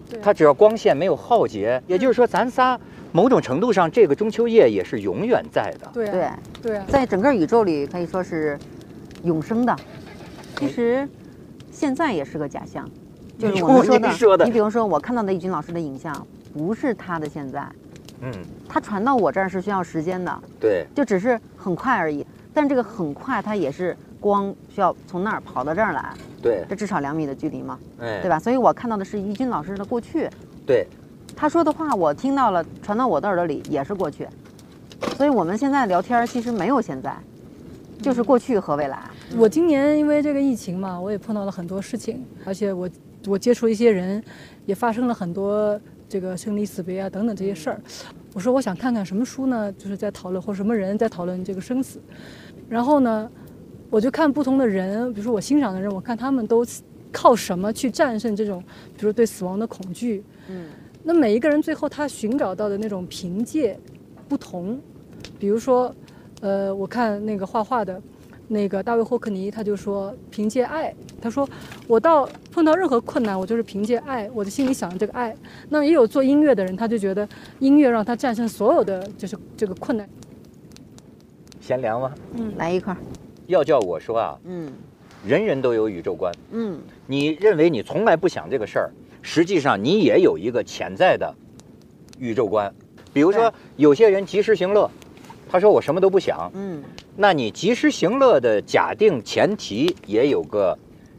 它只要光线没有耗竭，也就是说咱仨某种程度上这个中秋夜也是永远在的。 对，在整个宇宙里可以说是永生的。其实现在也是个假象，就是我们说的。你比如说我看到的易军老师的影像，不是他的现在。它传到我这儿是需要时间的。 对， 就只是很快而已。但这个很快，它也是光需要从那儿跑到这儿来。 对， 这至少2米的距离嘛，对吧？所以我看到的是易军老师的过去。 对， 他说的话我听到了，传到我的耳朵里也是过去。所以我们现在聊天其实没有现在，就是过去和未来。 我今年因为这个疫情嘛，我也碰到了很多事情，而且我接触一些人，也发生了很多这个生离死别啊等等这些事儿。我说我想看看什么书呢，就是在讨论或什么人在讨论这个生死。然后呢，我就看不同的人，比如说我欣赏的人，我看他们都靠什么去战胜这种，比如对死亡的恐惧。那每一个人最后他寻找到的那种凭借不同。比如说，我看那个画画的那个大卫霍克尼，他就说凭借爱，他说我碰到任何困难，我就是凭借爱，我的心里想着这个爱。那也有做音乐的人，他就觉得音乐让他战胜所有的就是这个困难。 闲聊吗？ 来一块。 要叫我说啊，人人都有宇宙观。你认为你从来不想这个事儿，实际上你也有一个潜在的宇宙观。比如说，有些人及时行乐，他说我什么都不想。那你及时行乐的假定前提也有个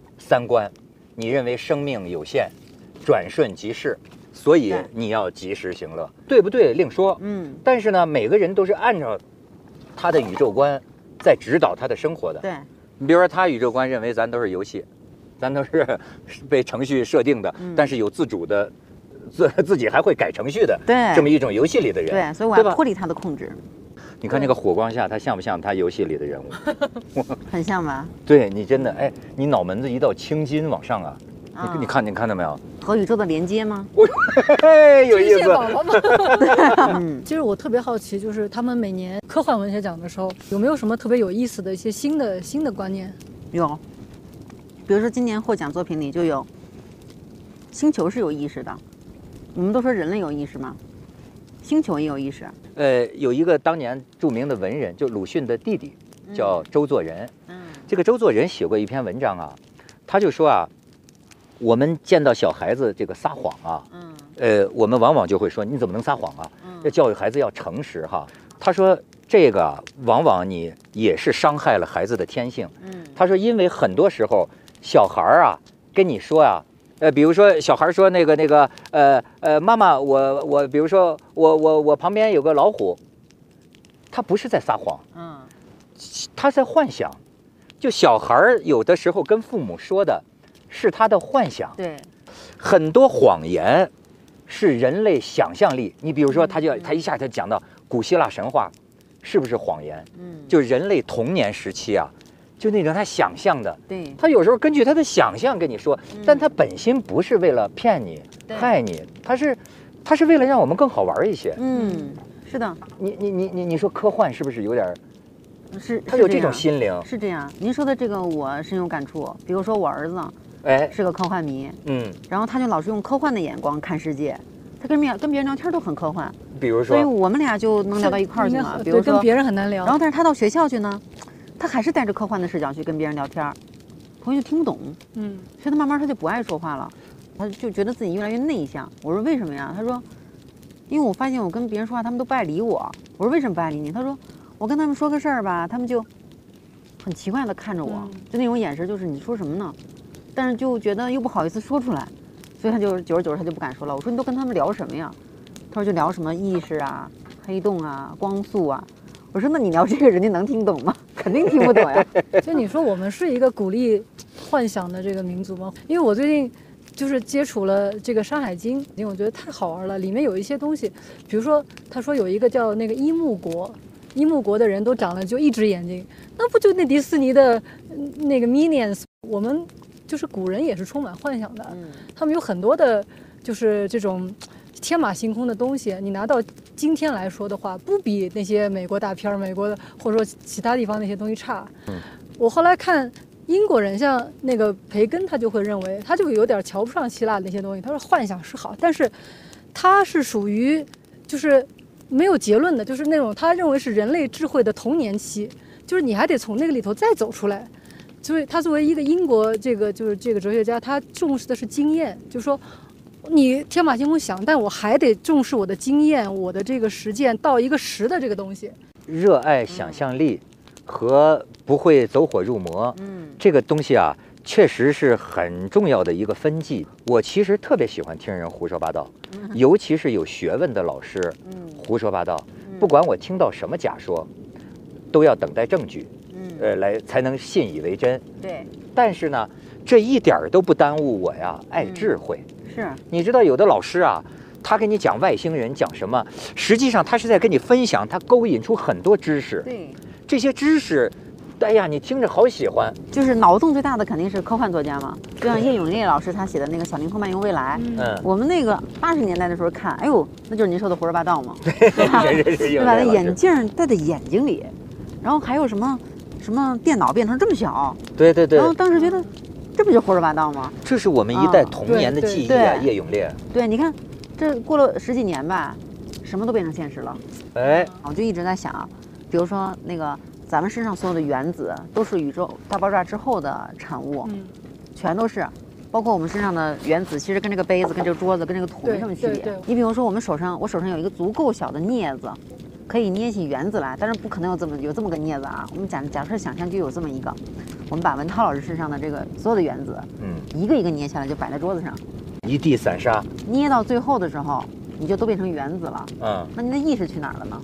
3观，你认为生命有限，转瞬即逝，所以你要及时行乐，对不对？另说。但是呢，每个人都是按照他的宇宙观在指导他的生活的。 对， 你比如说他宇宙观认为咱都是游戏，咱都是被程序设定的，但是有自主的，自己还会改程序的，这么一种游戏里的人。 对，所以我要脱离他的控制。 你看这个火光下，他像不像他游戏里的人物？ 很像吧？ 对你真的，哎，你脑门子一道青筋往上啊！你看到没有？ 和宇宙的连接吗？ 有意思。 其实我特别好奇，就是他们每年科幻文学奖的时候，有没有什么特别有意思的一些新的观念？ 有，比如说今年获奖作品里就有星球是有意识的。我们都说人类有意识吗？星球也有意识。 有一个当年著名的文人，就鲁迅的弟弟，叫周作人。这个周作人写过一篇文章啊，他就说啊，我们见到小孩子这个撒谎啊，我们往往就会说你怎么能撒谎啊？要教育孩子要诚实哈。他说这个往往你也是伤害了孩子的天性。他说因为很多时候小孩啊跟你说啊。比如说小孩说妈妈，我比如说我旁边有个老虎，他不是在撒谎，他在幻想。就小孩有的时候跟父母说的是他的幻想。 对， 很多谎言是人类想象力。你比如说，他一下就讲到古希腊神话，是不是谎言？就人类童年时期啊。就那种他想象的， 对， 他有时候根据他的想象跟你说，但他本心不是为了骗你、害你，他是为了让我们更好玩一些。 是的。 你说科幻是不是有点？ 是， 他有这种心灵。 是这样。您说的这个我深有感触。比如说我儿子，是个科幻迷，然后他就老是用科幻的眼光看世界，他跟别人聊天都很科幻。 比如说， 所以我们俩就能聊到一块儿去了。比如说跟别人很难聊。 然后但是他到学校去呢。他还是带着科幻的视角去跟别人聊天，同学就听不懂，所以他慢慢他就不爱说话了，他就觉得自己越来越内向。我说为什么呀？他说，因为我发现我跟别人说话，他们都不爱理我。我说为什么不爱理你？他说我跟他们说个事儿吧，他们就很奇怪的看着我，就那种眼神，就是你说什么呢？但是就觉得又不好意思说出来，所以他就久而久之他就不敢说了。我说你都跟他们聊什么呀？他说就聊什么意识啊、黑洞啊、光速啊。我说那你聊这个人家能听懂吗？肯定听不懂呀。 就你说我们是一个鼓励幻想的这个民族吗？因为我最近就是接触了这个《山海经》，因为我觉得太好玩了，里面有一些东西，比如说他说有一个叫那个伊木国，伊木国的人都长了就一只眼睛，那不就那迪士尼的那个 Minions？ 我们就是古人也是充满幻想的，他们有很多的，就是这种天马行空的东西，你拿到今天来说的话，不比那些美国大片、美国的或者说其他地方那些东西差。我后来看英国人像那个培根，他就会认为，他就有点瞧不上希腊那些东西。他说幻想是好，但是他是属于就是没有结论的，就是那种他认为是人类智慧的童年期，就是你还得从那个里头再走出来。所以他作为一个英国这个哲学家，他重视的是经验，就是说你天马行空想，但我还得重视我的经验，我的这个实践到一个实的这个东西。 热爱想象力和不会走火入魔，这个东西啊，确实是很重要的一个分际。我其实特别喜欢听人胡说八道，尤其是有学问的老师，胡说八道，不管我听到什么假说，都要等待证据，来才能信以为真。 对。 但是呢，这一点儿都不耽误我呀爱智慧。 是。 你知道有的老师啊，他给你讲外星人讲什么，实际上他是在跟你分享，他勾引出很多知识。 对。 这些知识，哎呀，你听着好喜欢。 就是脑洞最大的肯定是科幻作家嘛，就像叶永烈老师他写的那个《小灵通漫游未来》，我们那个80年代的时候看，哎呦，那就是您说的胡说八道嘛，对吧？对吧？那眼镜戴在眼睛里，然后还有什么电脑变成这么小， 对对对。 然后当时觉得，这不就胡说八道吗？ 这是我们一代童年的记忆啊，叶永烈。 对，你看，这过了10几年吧，什么都变成现实了。 哎， 我就一直在想，比如说那个。咱们身上所有的原子都是宇宙大爆炸之后的产物，全都是，包括我们身上的原子，其实跟这个杯子、跟这个桌子、跟这个土没什么区别。你比如说，我手上有一个足够小的镊子，可以捏起原子来，但是不可能有这么个镊子啊。我们假设想象就有这么一个，我们把文涛老师身上的这个所有的原子，一个一个捏下来就摆在桌子上， 一地散沙。 捏到最后的时候，你就都变成原子了。那您的意识去哪儿了呢？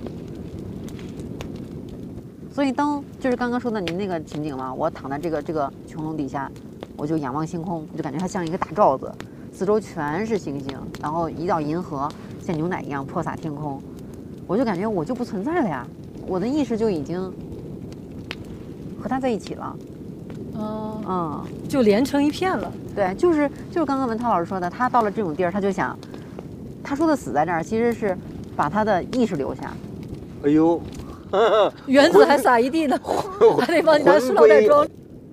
所以就是刚刚说的您那个情景嘛，我躺在这个穹窿底下，我就仰望星空，我就感觉它像一个大罩子，四周全是星星，然后一道银河像牛奶一样泼洒天空，我就感觉我就不存在了呀，我的意识就已经和它在一起了。 就连成一片了。 对，就是刚刚文涛老师说的，他到了这种地儿，他就想，他说的死在这儿，其实是把他的意识留下。 哎呦。 原子还撒一地呢，还得帮你拿塑料袋装。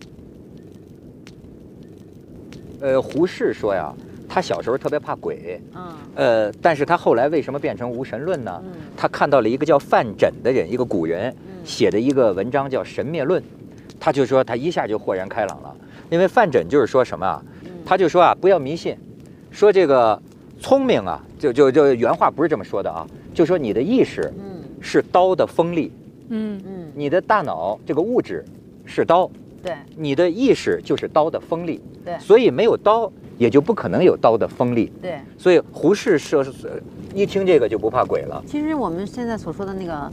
胡适说呀，他小时候特别怕鬼，但是他后来为什么变成无神论呢？他看到了一个叫范缜的人，一个古人写的一个文章叫《神灭论》，他就说他一下就豁然开朗了。因为范缜就是说什么啊，他就说啊，不要迷信，说这个聪明啊，就原话不是这么说的啊，就说你的意识。是刀的锋利，你的大脑这个物质是刀， 对， 你的意识就是刀的锋利， 对， 所以没有刀也就不可能有刀的锋利， 对， 所以胡适说一听这个就不怕鬼了。 其实我们现在所说的那个，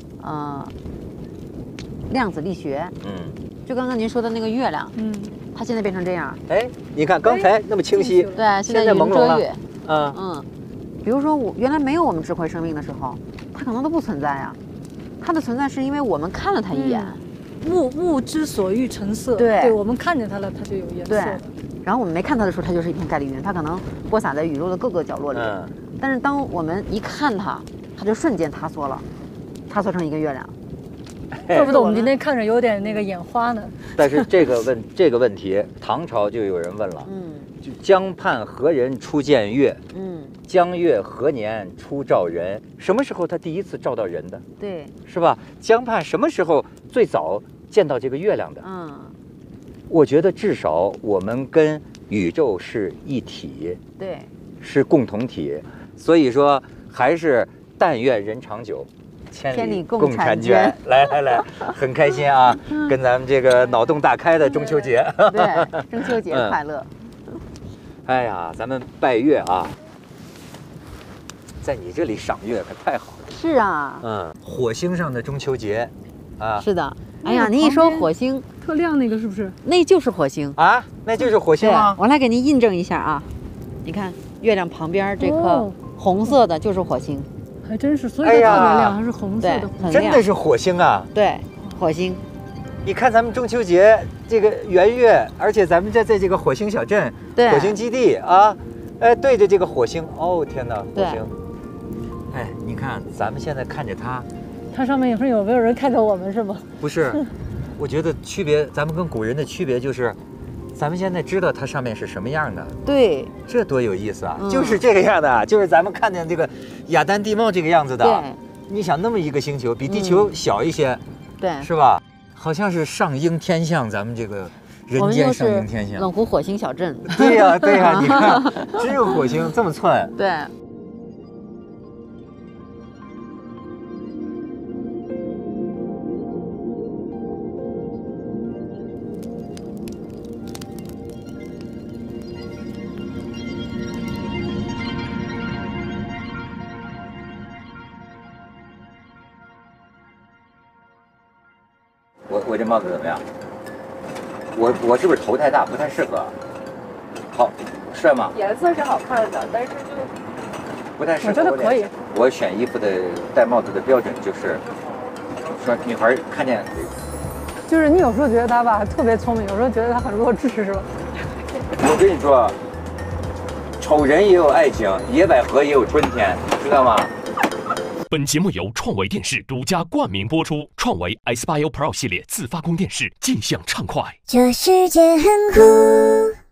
量子力学，就刚刚您说的那个月亮，它现在变成这样， 哎，你看刚才那么清晰， 对，现在朦胧了， 比如说我原来没有我们智慧生命的时候，它可能都不存在啊。它的存在是因为我们看了它一眼， 物之所欲成色， 对， 我们看见它了，它就有颜色。 对，然后我们没看它的时候，它就是一片盖粒云，它可能播撒在宇宙的各个角落里。但是当我们一看它，它就瞬间塌缩了，塌缩成一个月亮。 怪不得我们今天看着有点那个眼花呢。 但是这个问题，唐朝就有人问了，就江畔何人初见月？江月何年初照人？什么时候他第一次照到人的？ 对， 是吧？江畔什么时候最早见到这个月亮的？我觉得至少我们跟宇宙是一体， 对， 是共同体。所以说，还是但愿人长久。千里共婵娟，来，很开心啊，跟咱们这个脑洞大开的中秋节， 对，中秋节快乐。 哎呀，咱们拜月啊，在你这里赏月可太好了。 是啊， 火星上的中秋节，啊， 是的。哎呀，您一说火星特亮那个是不是？ 那就是火星啊，那就是火星吗？ 我来给您印证一下啊，你看月亮旁边这颗红色的就是火星。 还真是，所以它特别亮，还是红色的， 很亮， 真的是火星啊！ 对，火星。 你看咱们中秋节这个圆月，而且咱们在这个火星小镇、火星基地啊，对着这个火星，哦天哪，火星！哎，你看咱们现在看着它， 它上面有没有人看着我们是吗？ 不是， 我觉得区别，咱们跟古人的区别就是，咱们现在知道它上面是什么样的。 对， 这多有意思啊！就是这个样的，就是咱们看见这个雅丹地貌这个样子的。 对， 你想那么一个星球，比地球小一些， 对， 是吧？好像是上应天象，咱们这个人间上应天象。 冷湖火星小镇。 对呀，对呀，你看，只有火星这么寸。 对。 我这帽子怎么样？我是不是头太大，不太适合？好，帅吗？ 颜色是好看的，但是就不太适合。 我觉得可以。 我选衣服的戴帽子的标准就是说，女孩看见， 就是你有时候觉得她吧特别聪明，有时候觉得她很弱智，是吧？ 我跟你说，丑人也有爱情，野百合也有春天，知道吗？ 本节目由创维电视独家冠名播出，创维 S80 Pro 系列自发光电视，尽享畅快。 这世界很酷。